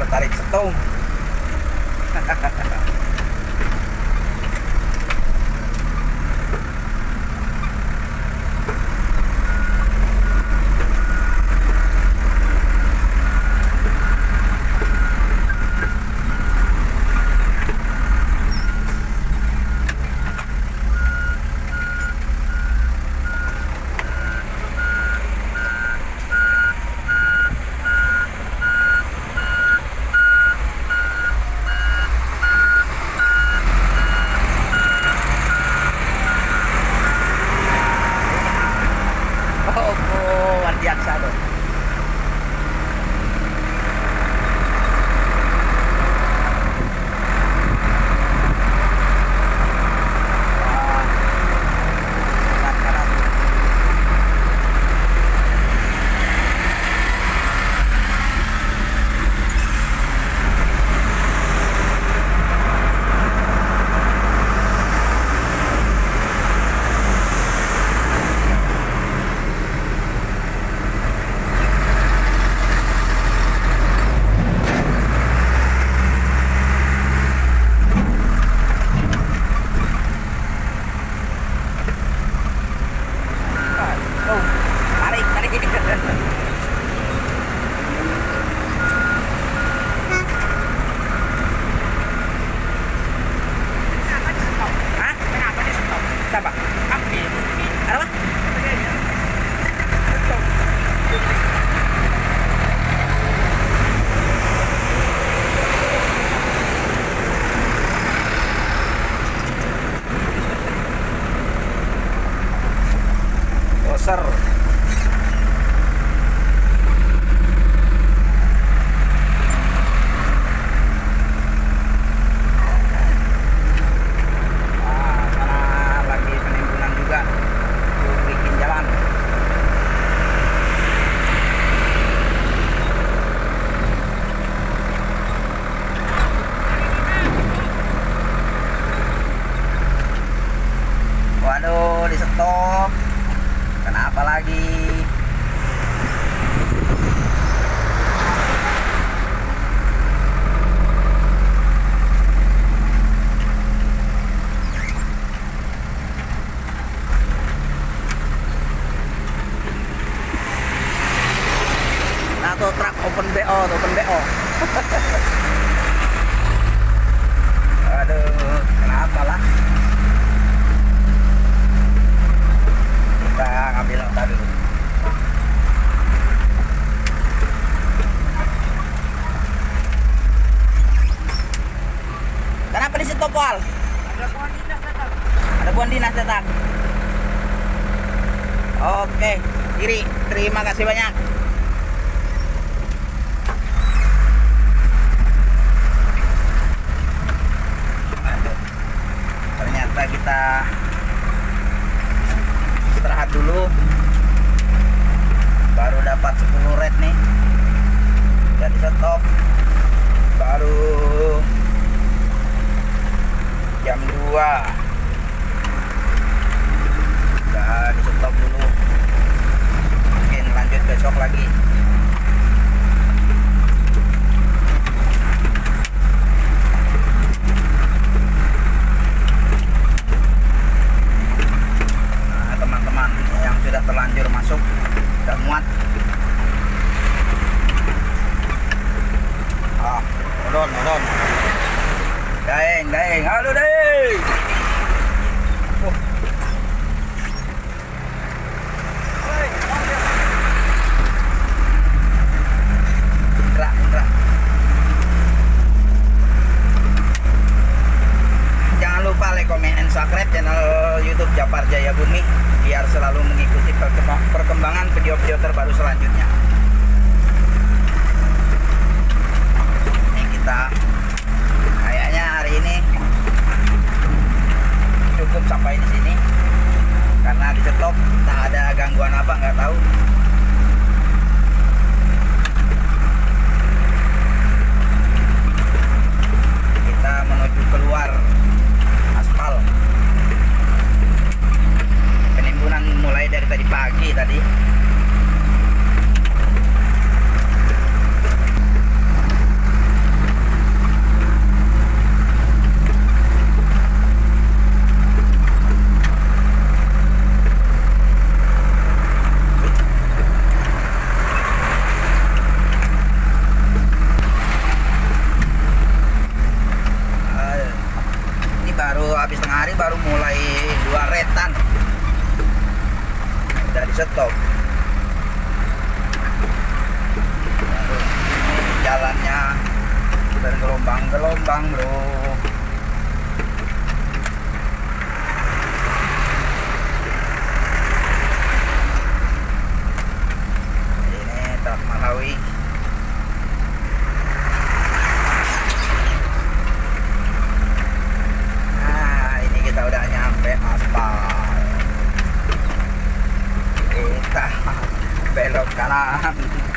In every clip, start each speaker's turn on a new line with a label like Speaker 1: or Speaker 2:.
Speaker 1: tarik setung. Doser. Waduh, di stop. Kenapa lagi? Nah tuh truk open BO, open BO. Aduh, kenapa lah? Kita ngambil nota dulu. Kenapa di situ Pol?
Speaker 2: Ada pohon dinas datang.
Speaker 1: Ada pohon dinas datang. Oke, kiri. Terima kasih banyak. Ternyata kita istirahat dulu, baru dapat 10 red nih, jadi stop baru jam 2. Udah di stop dulu, mungkin lanjut besok lagi. Sudah terlanjur masuk, sudah muat. Odon. Daeng, halo Daeng. Indra. Jangan lupa like, comment, and subscribe channel YouTube Japar Jaya Bumi biar selalu mengikuti perkembangan video-video terbaru selanjutnya. Ini kita kayaknya hari ini cukup sampai di sini karena di stop tak ada gangguan apa nggak tahu. Kita menuju keluar aspal. Penimbunan mulai dari tadi pagi tadi. gerbang bro. Ini truk Malawi. Nah ini kita udah nyampe aspal. Kita belok kanan.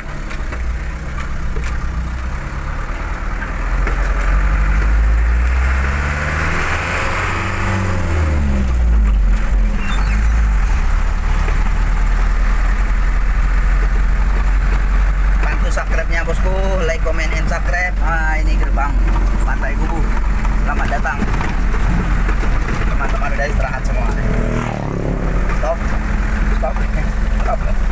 Speaker 1: Subscribe-nya bosku, like, comment, and subscribe. Nah ini gerbang Pantai Gubu. Selamat datang. Teman-teman udah istirahat semua. Stop.